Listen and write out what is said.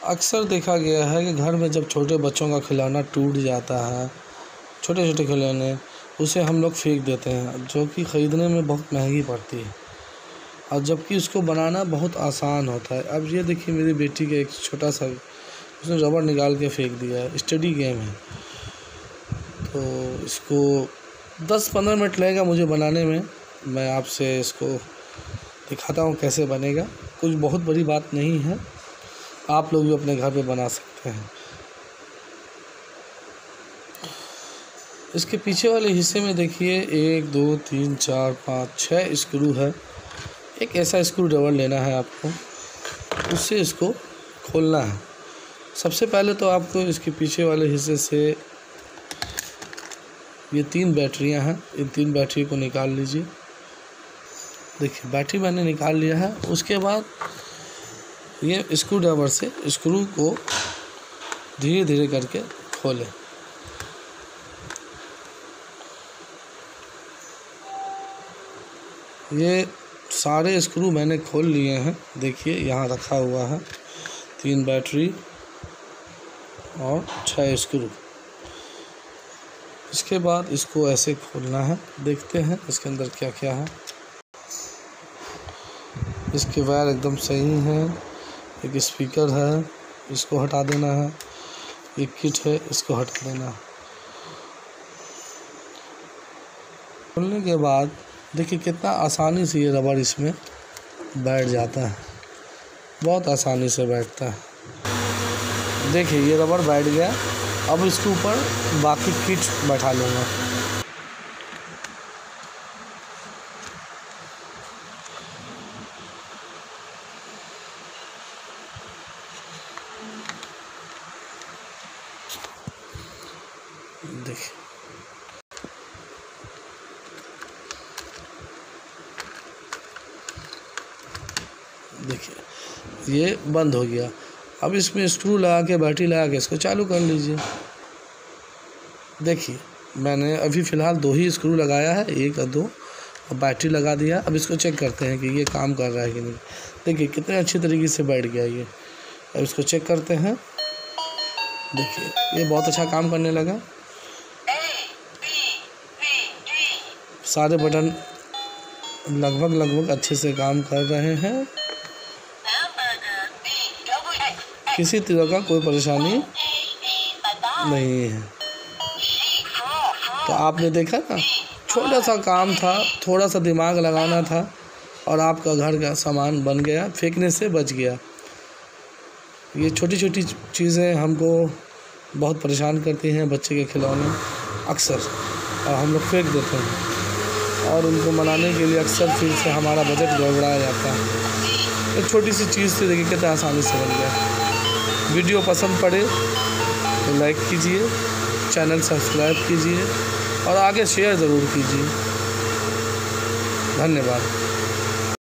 अक्सर देखा गया है कि घर में जब छोटे बच्चों का खिलौना टूट जाता है, छोटे छोटे खिलौने, उसे हम लोग फेंक देते हैं, जो कि ख़रीदने में बहुत महंगी पड़ती है और जबकि उसको बनाना बहुत आसान होता है। अब ये देखिए मेरी बेटी का एक छोटा सा उसने रबड़ निकाल के फेंक दिया है। स्टडी गेम है, तो इसको 10-15 मिनट लगेगा मुझे बनाने में। मैं आपसे इसको दिखाता हूँ कैसे बनेगा। कुछ बहुत बड़ी बात नहीं है, आप लोग भी अपने घर पे बना सकते हैं। इसके पीछे वाले हिस्से में देखिए 1 2 3 4 5 6 स्क्रू है। एक ऐसा स्क्रू ड्राइवर लेना है आपको, उससे इसको खोलना है। सबसे पहले तो आपको इसके पीछे वाले हिस्से से ये 3 बैटरियां हैं, इन 3 बैटरी को निकाल लीजिए। देखिए बैटरी मैंने निकाल लिया है। उसके बाद ये स्क्रू ड्राइवर से स्क्रू को धीरे धीरे करके खोलें। ये सारे स्क्रू मैंने खोल लिए हैं। देखिए यहाँ रखा हुआ है 3 बैटरी और 6 स्क्रू। इसके बाद इसको ऐसे खोलना है। देखते हैं इसके अंदर क्या क्या है। इसके वायर एकदम सही है। एक स्पीकर है, इसको हटा देना है। एक किट है, इसको हटा देना है। खोलने के बाद देखिए कितना आसानी से ये रबड़ इसमें बैठ जाता है, बहुत आसानी से बैठता है। देखिए ये रबड़ बैठ गया। अब इसके ऊपर बाकी किट बैठा लूँगा। देखिए ये बंद हो गया। अब इसमें स्क्रू लगा के बैटरी लगा के इसको चालू कर लीजिए। देखिए मैंने अभी फ़िलहाल 2 ही स्क्रू लगाया है, 1 और 2, और बैटरी लगा दिया। अब इसको चेक करते हैं कि ये काम कर रहा है कि नहीं। देखिए कितने अच्छी तरीके से बैठ गया ये। अब इसको चेक करते हैं। देखिए ये बहुत अच्छा काम करने लगा। सारे बटन लगभग अच्छे से काम कर रहे हैं। किसी तरह का कोई परेशानी नहीं है। तो आपने देखा ना, छोटा सा काम था, थोड़ा सा दिमाग लगाना था और आपका घर का सामान बन गया, फेंकने से बच गया। ये छोटी छोटी चीज़ें हमको बहुत परेशान करती हैं, बच्चे के खिलौने अक्सर, और हम लोग फेंक देते हैं और उनको मनाने के लिए अक्सर फिर से हमारा बजट गड़बड़ाया जाता है। एक छोटी सी चीज़ से देखिए कितना आसानी से बन गया। वीडियो पसंद पड़े तो लाइक कीजिए, चैनल सब्सक्राइब कीजिए और आगे शेयर ज़रूर कीजिए। धन्यवाद।